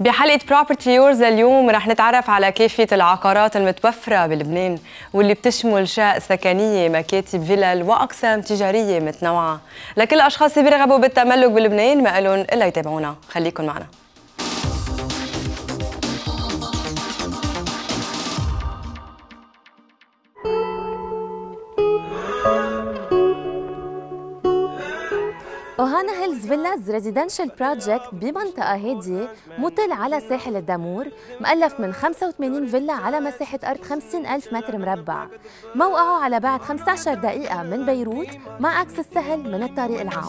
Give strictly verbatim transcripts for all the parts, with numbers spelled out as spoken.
بحلقة بروبرتي يورز اليوم رح نتعرف على كافة العقارات المتوفرة بلبنان واللي بتشمل شقق سكنية، مكاتب، فيلل وأقسام تجارية متنوعة. لكل الأشخاص اللي بيرغبوا بالتملك بلبنان ما لهم إلا يتابعونا، خليكن معنا. أوهانا هيلز فيلاز ريزيدنشال بروجكت بمنطقة هادية مطل على ساحل الدامور، مؤلف من خمسة وثمانين فيلا على مساحة أرض خمسين ألف متر مربع. موقعه على بعد خمسة عشر دقيقة من بيروت مع أكسس سهل من الطريق العام.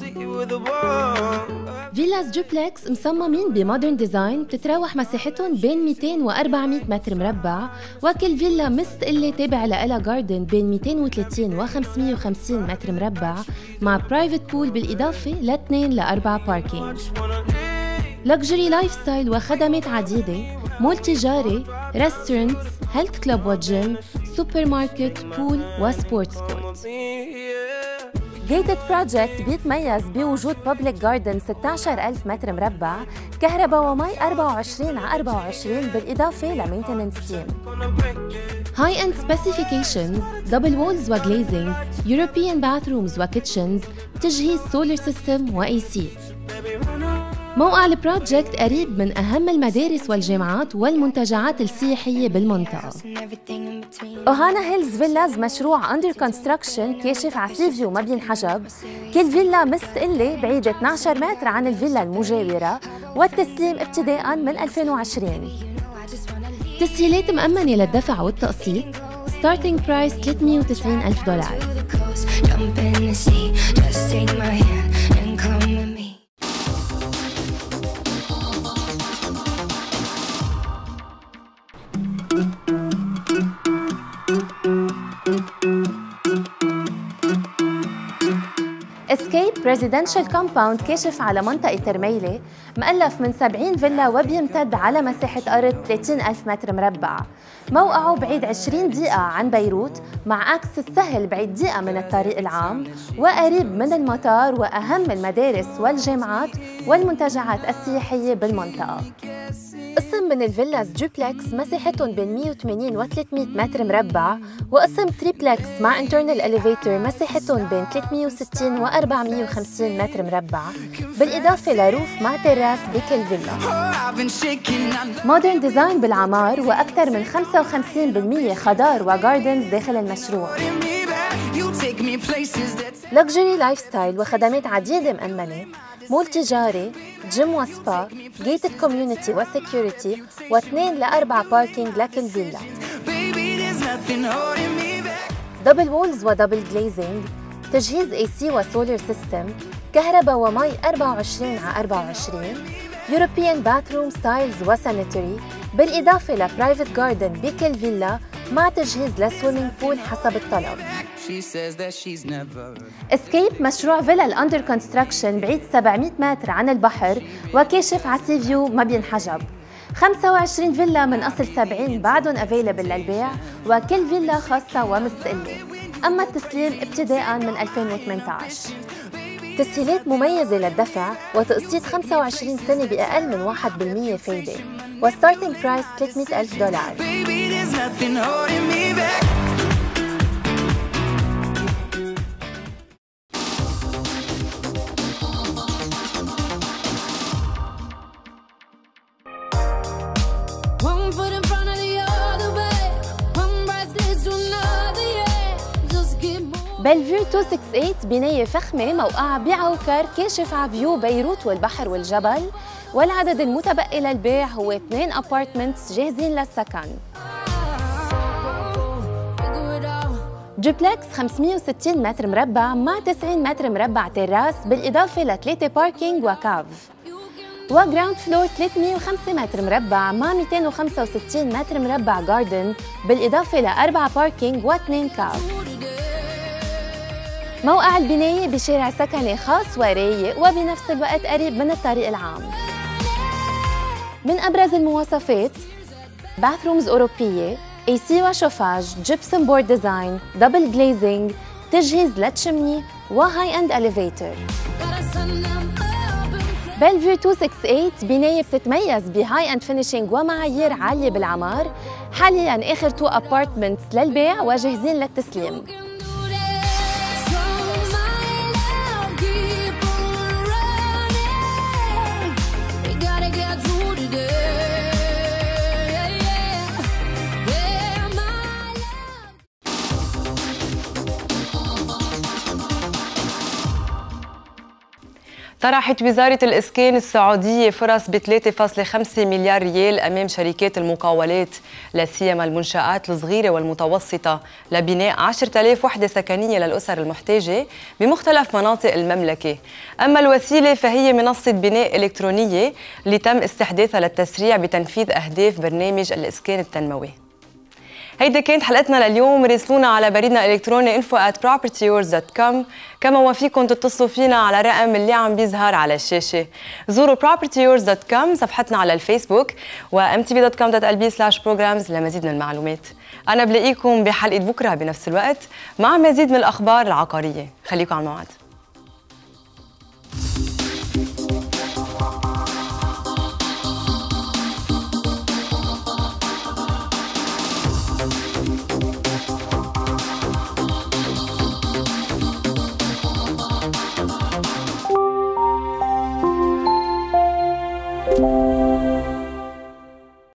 فيلاز دوبلكس مصممين بمودرن ديزاين بتتراوح مساحتهم بين مئتين وأربعمئة متر مربع، وكل فيلا مستقلة تابع لها جاردن بين مئتين وثلاثين وخمسمئة وخمسين متر مربع مع برايفت بول بالإضافة لاثنين لأربعة باركينج. لكجري لايف ستايل وخدمات عديدة، مول تجاري، ريستورانتس، هيلث كلوب وجيم، سوبر ماركت، بول وسبورتس كورت. جيتد بروجكت بيتميز بوجود بابليك جاردن ستة عشر ألف متر مربع، كهرباء ومي أربعة وعشرين على أربعة وعشرين بالإضافة لمينتننس تيم. هاي اند سبيسيفيكيشنز، دبل وولز وجليزنج، يوروبيان باثرومز وكيتشنز، تجهيز سولار سيستم وإي سي. موقع البروجكت قريب من أهم المدارس والجامعات والمنتجعات السياحية بالمنطقة. أوهانا هيلز فيلاز مشروع أندر كونستراكشن كاشف على سي فيو ما بينحجب، كل فيلا مستقلة بعيدة اثني عشر متر عن الفيلا المجاورة، والتسليم ابتداءً من ألفين وعشرين. تسهيلات مأمنة للدفع والتقسيط، ستارتنج برايس ثلاثمئة وتسعين ألف دولار. اسكيب ريزيدنشال كومباوند كاشف على منطقة ترميلة، مؤلف من سبعين فيلا وبيمتد على مساحة أرض ثلاثين ألف متر مربع. موقعه بعيد عشرين دقيقة عن بيروت مع أكسس سهل بعيد دقيقة من الطريق العام، وقريب من المطار وأهم المدارس والجامعات والمنتجعات السياحية بالمنطقة. قسم من الفيلاز دوبلكس مساحتهم بين مئة وثمانين و ثلاثمئة متر مربع، وقسم تريبلكس مع انترنال اليفيتور مساحتهم بين ثلاثمئة وستين و أربعمئة وخمسين متر مربع، بالإضافة لروف مع تراس بكل فيلا. مودرن ديزاين بالعمار وأكثر من خمسة وخمسين بالمئة خضار وجاردنز داخل المشروع. لكجري لايف ستايل وخدمات عديدة مأمنة، مول تجاري، جيم وسبا، جيتد كوميونتي وسكيورتي، واثنين لأربعة باركينج لكل فيلا. دبل وولز ودبل جليزنج، تجهيز اي سي وسولار سيستم، كهرباء ومي أربعة وعشرين على أربعة وعشرين، يوروبيان باثروم ستايلز وسانيتوري، بالإضافة لبرايفت جاردن بكل فيلا مع تجهيز لسويمينج بول حسب الطلب. اسكيب مشروع فيلل اندر كونستراكشن بعيد سبعمئة متر عن البحر وكاشف على سي فيو ما بينحجب. خمسة وعشرين فيلا من أصل سبعين بعدهم افيلبل للبيع، وكل فيلا خاصة ومستقلة. أما التسليم ابتداءً من ألفين وثمانية عشر. تسهيلات مميزة للدفع وتقسيط خمسة وعشرين سنة بأقل من واحد بالمئة فايدة، وستارتنج برايس ثلاثمئة ألف دولار. بلفيو مئتين وثمانية وستين بناية فخمة موقعها بعوكر كاشف على فيو بيروت والبحر والجبل، والعدد المتبقي للبيع هو اثنين ابارتمنتس جاهزين للسكن. دوبلكس خمسمئة وستين متر مربع مع تسعين متر مربع تراس بالإضافة لثلاثة باركينج وكاف. وجراوند فلور ثلاثمئة وخمسة متر مربع مع مئتين وخمسة وستين متر مربع جاردن بالإضافة لأربعة باركينج واثنين كاف. موقع البناية بشارع سكني خاص ورايق وبنفس الوقت قريب من الطريق العام. من أبرز المواصفات: باثرومز أوروبية، اي سي وشوفاج، جيبسون بورد ديزاين، دبل جليزنج، تجهيز لتشمني، وهاي اند اليفيتور. بيلفيو مئتين وثمانية وستين بناية بتتميز بهاي اند فينيشينج ومعايير عالية بالعمار. حالياً آخر تو ابارتمنتس للبيع وجاهزين للتسليم. طرحت وزارة الإسكان السعودية فرص ب ثلاثة فاصلة خمسة مليار ريال أمام شركات المقاولات، لا سيما المنشآت الصغيرة والمتوسطة، لبناء عشرة آلاف وحدة سكنية للأسر المحتاجة بمختلف مناطق المملكة. أما الوسيلة فهي منصة بناء إلكترونية اللي تم استحداثها للتسريع بتنفيذ أهداف برنامج الإسكان التنموي. هيدي كانت حلقتنا لليوم. راسلونا على بريدنا الالكتروني انفو آت بروبرتي يورز دوت كوم، كما وفيكم تتصلوا فينا على الرقم اللي عم بيظهر على الشاشه. زوروا بروبرتي يورز دوت كوم صفحتنا على الفيسبوك و ام تي في دوت كوم دوت ال بي سلاش بروجرامز لمزيد من المعلومات. انا بلاقيكم بحلقه بكره بنفس الوقت مع مزيد من الاخبار العقاريه. خليكم على الموعد.